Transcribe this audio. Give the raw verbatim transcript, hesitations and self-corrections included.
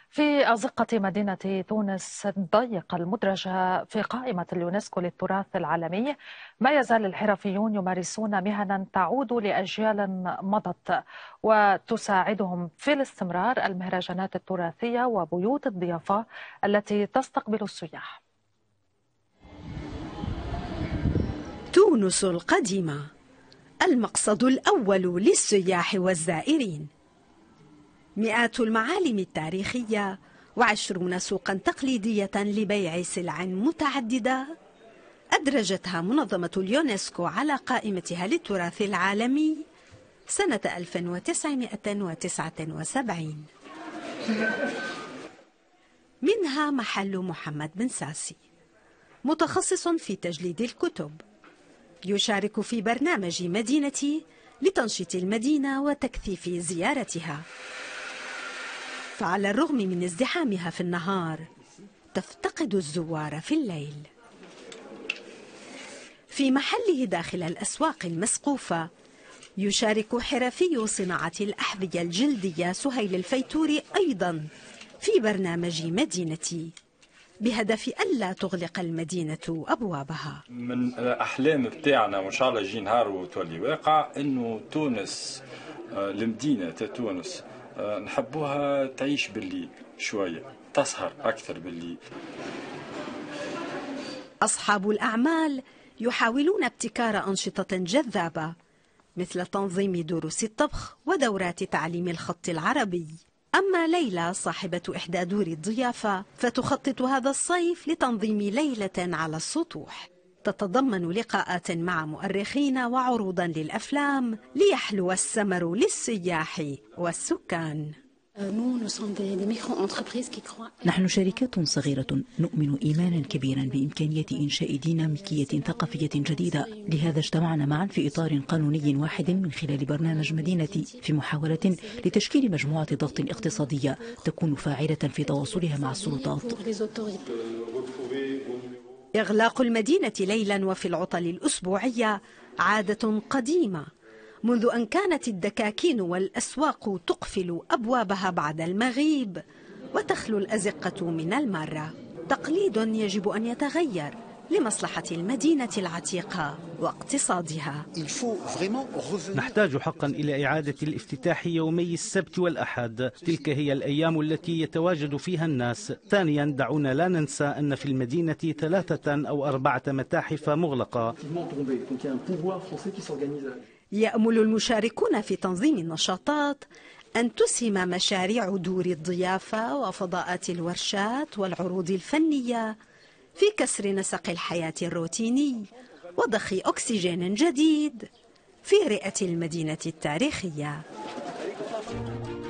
في أزقة مدينة تونس الضيقة المدرجة في قائمة اليونسكو للتراث العالمي، ما يزال الحرفيون يمارسون مهنا تعود لأجيال مضت وتساعدهم في الاستمرار المهرجانات التراثية وبيوت الضيافة التي تستقبل السياح. تونس القديمة، المقصد الأول للسياح والزائرين. مئات المعالم التاريخية وعشرون سوقا تقليدية لبيع سلع متعددة أدرجتها منظمة اليونسكو على قائمتها للتراث العالمي سنة ألف وتسعمئة وتسعة وسبعين. منها محل محمد بن ساسي، متخصص في تجليد الكتب، يشارك في برنامج مدينتي لتنشيط المدينة وتكثيف زيارتها. فعلى الرغم من ازدحامها في النهار تفتقد الزوار في الليل. في محله داخل الأسواق المسقوفة يشارك حرفي صناعة الأحذية الجلدية سهيل الفيتوري أيضا في برنامج مدينتي بهدف ألا تغلق المدينة أبوابها. من الأحلام بتاعنا وإن شاء الله يجي نهار وتولي واقع إنه تونس، المدينة تونس نحبوها تعيش بالليل شوية، تسهر أكثر بالليل. أصحاب الأعمال يحاولون ابتكار أنشطة جذابة مثل تنظيم دروس الطبخ ودورات تعليم الخط العربي. أما ليلى صاحبة إحدى دور الضيافة فتخطط هذا الصيف لتنظيم ليلة على السطوح تتضمن لقاءات مع مؤرخين وعروضا للأفلام ليحلو السمر للسياح والسكان. نحن شركات صغيرة نؤمن إيمانا كبيرا بإمكانية إنشاء ديناميكية ثقافية جديدة، لهذا اجتمعنا معا في إطار قانوني واحد من خلال برنامج مدينتي في محاولة لتشكيل مجموعة ضغط اقتصادية تكون فاعلة في تواصلها مع السلطات. إغلاق المدينة ليلا وفي العطل الأسبوعية عادة قديمة منذ أن كانت الدكاكين والأسواق تقفل أبوابها بعد المغيب وتخلو الأزقة من المارة. تقليد يجب أن يتغير لمصلحة المدينة العتيقة واقتصادها. نحتاج حقا إلى إعادة الافتتاح يومي السبت والأحد، تلك هي الأيام التي يتواجد فيها الناس. ثانيا، دعونا لا ننسى أن في المدينة ثلاثة أو أربعة متاحف مغلقة. يأمل المشاركون في تنظيم النشاطات أن تسهم مشاريع دور الضيافة وفضاءات الورشات والعروض الفنية في كسر نسق الحياة الروتيني وضخ أكسجين جديد في رئة المدينة التاريخية.